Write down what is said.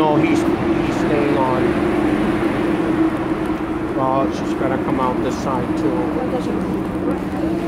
No, he's staying on. Well, she's gotta come out this side too.